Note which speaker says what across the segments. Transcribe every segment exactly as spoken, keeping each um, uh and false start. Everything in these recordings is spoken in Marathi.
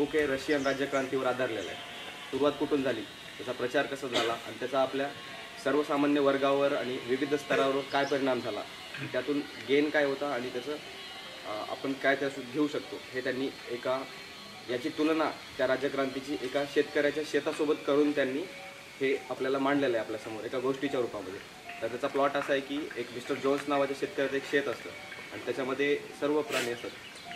Speaker 1: बुक आहे रशियन राज्यक्रांतीवर आधारलेलं आहे. सुरुवात कुठून झाली, त्याचा प्रचार कसा झाला आणि त्याचा आपल्या सर्वसामान्य वर्गावर आणि विविध स्तरावर काय परिणाम झाला, त्यातून गेन काय होता आणि त्याचं आपण काय त्यात घेऊ शकतो हे त्यांनी एका याची तुलना त्या राज्यक्रांतीची एका शेतकऱ्याच्या शेतासोबत करून त्यांनी हे आपल्याला मांडलेलं आहे आपल्यासमोर एका गोष्टीच्या रूपामध्ये. तर त्याचा प्लॉट असा आहे की एक मिस्टर जोन्स नावाच्या शेतकऱ्याचं एक शेत असतं आणि त्याच्यामध्ये सर्व प्राणी असतात,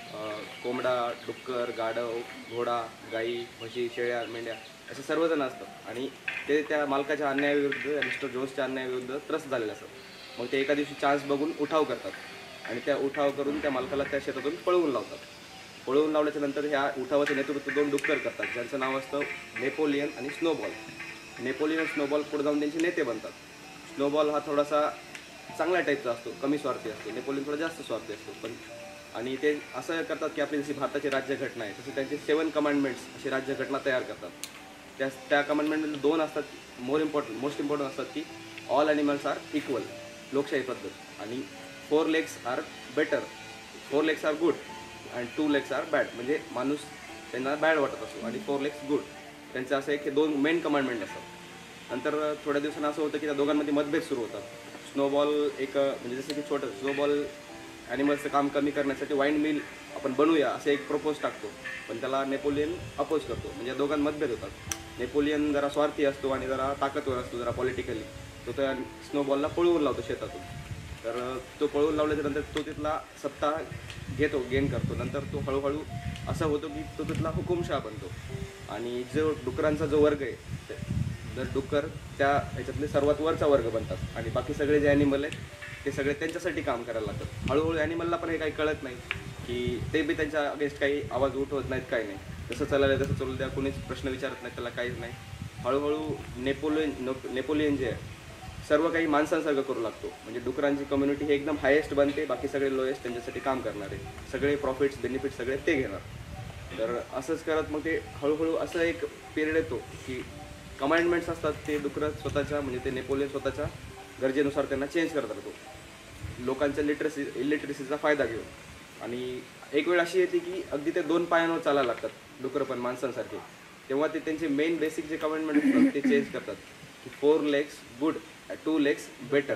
Speaker 1: कोंबडा, डुक्कर, गाढव, घोडा, गाई, म्हशी, शेळ्या, मेंढ्या असे सर्वजण असतात आणि ते त्या मालकाच्या अन्यायाविरुद्ध मिस्टर जोन्सच्या अन्यायाविरुद्ध त्रस्त झालेले असतात. मग ते एका दिवशी चान्स बघून उठाव करतात आणि त्या उठाव करून त्या मालकाला त्या शेतातून पळवून लावतात. पळवून लावल्याच्या नंतर ह्या उठावाचं नेतृत्व दोन डुक्कर करतात ज्यांचं नाव असतं नेपोलियन आणि स्नोबॉल. नेपोलियन स्नोबॉल पुढे जाऊन त्यांचे नेते बनतात. स्नोबॉल हा थोडासा चांगल्या टाईपचा असतो, कमी स्वार्थी असतो. नेपोलियन थोडा जास्त स्वार्थी असतो. पण आणि ते असं करतात की आपली जशी भारताची राज्यघटना आहे तशी त्यांची सेवन कमांडमेंट्स अशी राज्यघटना तयार करतात. त्या त्या कमांडमेंटमध्ये दोन असतात मोर इम्पॉर्टंट मोस्ट इम्पॉर्टंट असतात की ऑल ॲनिमल्स आर इक्वल, लोकशाही पद्धत, आणि four legs are better, four legs are good and two legs are bad, म्हणजे माणूस त्यांना बॅड वाटत असतो आणि फोर लेग्स गुड, त्यांचं असं एक हे दोन मेन कमांडमेंट असतात. नंतर थोड्या दिवसांना असं होतं की त्या दोघांमध्ये मतभेद सुरू होतात. स्नोबॉल एक म्हणजे जसं की छोटं स्नोबॉल ॲनिमल्सचं काम कमी करण्यासाठी वाईन मिल आपण बनवूया असं एक प्रपोज टाकतो, पण त्याला नेपोलियन अपोज करतो. म्हणजे दोघांत मतभेद होतात. नेपोलियन जरा स्वार्थी असतो आणि जरा ताकदवर असतो जरा पॉलिटिकली, तो त्या स्नोबॉलला पळवून लावतो शेतातून. तर तो पळवून लावल्याच्यानंतर तो तिथला सत्ता घेतो, गेन करतो. नंतर तो हळूहळू असं होतो की तो तिथला हुकुमशहा बनतो आणि जो डुकरांचा जो वर्ग आहे, जर डुक्कर त्या ह्याच्यातले सर्वात वरचा वर्ग बनतात आणि बाकी सगळे जे ॲनिमल आहेत ते सगळे त्यांच्यासाठी काम करायला लागतात. हळूहळू ॲनिमलला पण हे काही कळत नाही की ते बी त्यांच्या अगेन्स्ट काही आवाज उठवत नाहीत, काही नाही, जसं चाललं तसं चालू द्या, कोणीच प्रश्न विचारत नाही, त्याला काहीच नाही. हळूहळू नेपोलियन नेपोलियन जे आहे सर्व काही माणसांसारखं करू लागतो. म्हणजे डुकरांची कम्युनिटी हे एकदम हायेस्ट बनते, बाकी सगळे लोएस्ट त्यांच्यासाठी काम करणारे, सगळे प्रॉफिट्स बेनिफिट्स सगळे ते घेणार. तर असंच करत मग ते हळूहळू असं एक पिरियड येतो की कमांडमेंट्स असतात ते डुकरं स्वतःच्या म्हणजे ते नेपोलियन स्वतःच्या गरजेनुसार त्यांना चेंज करत राहतो, लोकांच्या लिटरसी इलिटरसीचा फायदा घेऊन. आणि एक वेळ अशी येते की अगदी ते दोन पायांवर चालायला लागतात डुकरं पण माणसांसारखे. तेव्हा ते त्यांचे मेन बेसिक जे कमांडमेंट असतात ते चेंज करतात की four legs good, two legs better.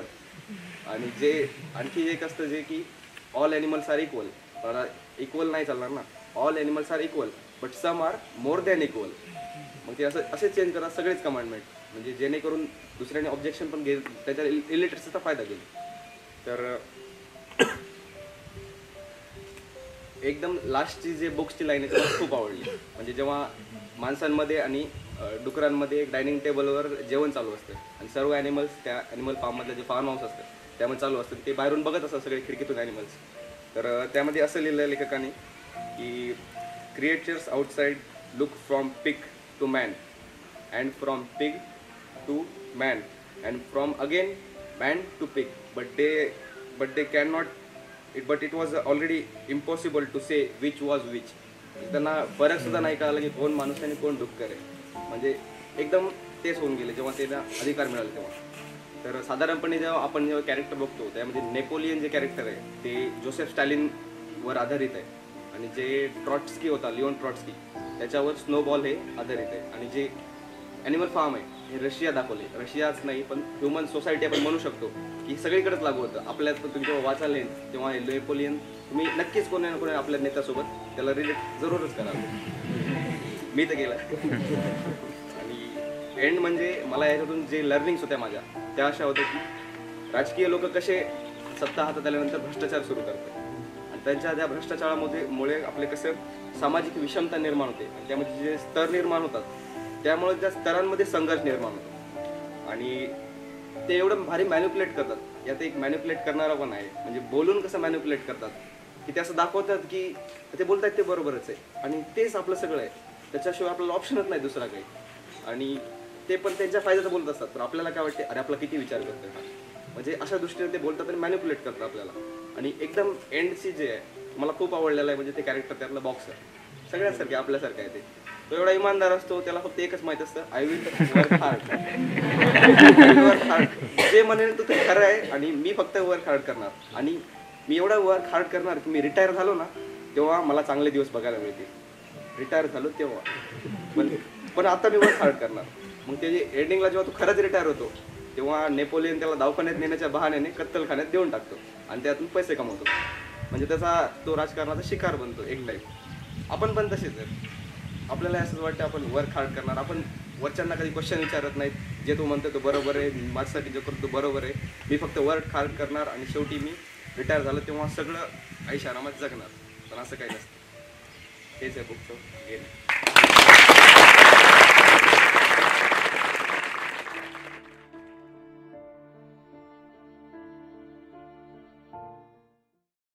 Speaker 1: आणि जे आणखी एक असतं जे की ऑल ॲनिमल्स आर इक्वल. पण इक्वल नाही चालणार ना, all animals are equal but some are more than equal. मग ते असं असे चेंज करतात सगळेच कमांडमेंट, म्हणजे जेणेकरून दुसऱ्याने ऑब्जेक्शन पण घे त्याच्या इलिटरसीचा फायदा घेईल. तर एकदम लास्टची जे बुक्सची लाईन आहे मला खूप आवडली. म्हणजे जेव्हा माणसांमध्ये आणि डुकरांमध्ये एक डायनिंग टेबलवर जेवण चालू असतं आणि सर्व ॲनिमल्स त्या ॲनिमल फार्ममधलं जे फार्म हाऊस असतं त्यामध्ये चालू असतं, ते बाहेरून बघत असतात सगळे खिडकीतून ॲनिमल्स. तर त्यामध्ये असं लिहिलं लेखकाने की creatures outside look from pig to man and from pig to man and from again man to pig but they but they can not it but it was already impossible to say which was which. त्यांना फरकसुद्धा नाही कळालं की कोण माणूस आणि कोण डुक्कर आहे. म्हणजे एकदम तेच होऊन गेले जेव्हा त्यांना अधिकार मिळाले तेव्हा. तर साधारणपणे जेव्हा आपण जेव्हा कॅरेक्टर बघतो त्यामध्ये नेपोलियन जे कॅरेक्टर आहे ते जोसेफ स्टॅलिनवर आधारित आहे आणि जे ट्रॉट्स्की होता लिओन ट्रॉट्स्की त्याच्यावर स्नोबॉल हे आधारित आहे. आणि जे ॲनिमल फार्म आहे हे रशिया दाखवले, रशियाच नाही पण ह्युमन सोसायटी आपण म्हणू शकतो की सगळीकडेच लागू होतं. आपल्यात पण तुम्ही जेव्हा वाचाल तेव्हा नेपोलियन तुम्ही नक्कीच कोणी ना कोणी आपल्या नेत्यासोबत त्याला रिलेट जरूरच करा. मी तर गेला. आणि एंड म्हणजे मला याच्यातून जे लर्निंग्स होत्या माझ्या त्या अशा होत्या की राजकीय लोक कसे सत्ता हातात आल्यानंतर भ्रष्टाचार सुरू करतात आणि त्यांच्या त्या भ्रष्टाचारामध्ये मुळे आपले कसं सामाजिक विषमता निर्माण होते आणि त्यामध्ये जे स्तर निर्माण होतात त्यामुळे त्या स्तरांमध्ये संघर्ष निर्माण होतो आणि ते एवढं भारी मॅन्युप्युलेट करतात. यात एक मॅन्युप्युलेट करणारा पण आहे, म्हणजे बोलून कसं मॅन्युप्युलेट करतात की ते असं दाखवतात की ते बोलतात ते बरोबरच आहे आणि तेच आपलं सगळं आहे, त्याच्याशिवाय आपल्याला ऑप्शनच नाही दुसरा काही. आणि ते पण त्यांच्या फायद्याचं बोलत असतात तर आपल्याला काय वाटते अरे आपला किती विचार करतोय हा, म्हणजे अशा दृष्टीने ते बोलतात आणि मॅन्युप्युलेट करतात आपल्याला. आणि एकदम एंडची जे आहे मला खूप आवडलेलं आहे, म्हणजे ते कॅरेक्टर त्यातला बॉक्सर सगळ्यासारखे आपल्यासारखं आहे. ते तो एवढा इमानदार असतो, त्याला फक्त एकच माहीत असतं I will work hard. Work hard जे म्हणेल तो ते खरं आहे आणि मी फक्त वर्क हार्ड करणार आणि मी एवढा वर्क हार्ड करणार की मी रिटायर झालो ना तेव्हा मला चांगले दिवस बघायला मिळतील. रिटायर झालो तेव्हा, पण पण आता मी वर्क हार्ड करणार. मग त्याची एंडिंगला जेव्हा तो खरंच रिटायर होतो तेव्हा नेपोलियन त्याला दवाखान्यात नेण्याच्या बहाण्याने कत्तलखान्यात देऊन टाकतो आणि त्यातून पैसे कमवतो. म्हणजे त्याचा तो राजकारणाचा शिकार बनतो एक टाईप. आपण पण तसेच आहे. आपल्याला असंच वाटतं आपण वर्क हार्ड करणार, आपण वरच्यांना कधी क्वेश्चन विचारत नाहीत. जे तू म्हणतो तो बरोबर आहे, माझ्यासाठी जे करतो बरोबर आहे, मी फक्त वर्क हार्ड करणार आणि शेवटी मी रिटायर झालं तेव्हा सगळं ऐश आरामात जगणार. पण असं काही नसतं. हेच आहे बुकचं गेम.